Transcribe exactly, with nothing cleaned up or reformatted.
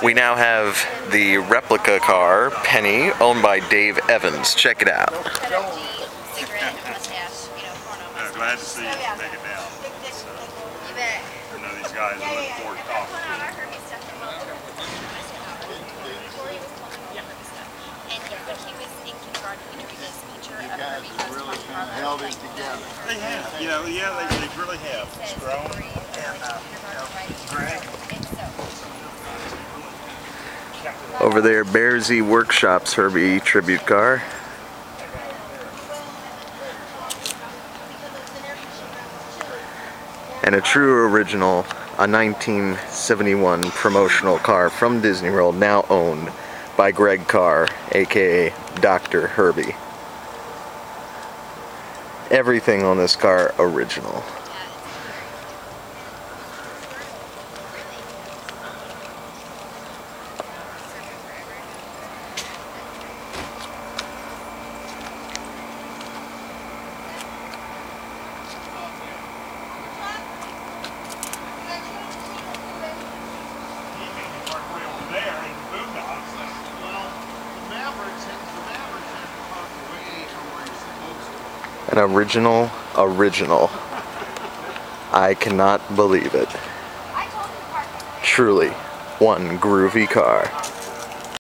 We now have the replica car, Penny, owned by Dave Evans. Check it out. Oh, glad to see you take it down. So, I know these guys are looking forward to talking to you. You guys have really kind of held it together. They have, you know, yeah, they, they really have. It's grown. And, uh, you know, Greg. Over there, Bearsy Workshops Herbie tribute car. And a true original, a nineteen seventy-one promotional car from Disney World, now owned by Greg Carr, aka Doctor Herbie. Everything on this car original. An original, original. I cannot believe it. Truly, one groovy car.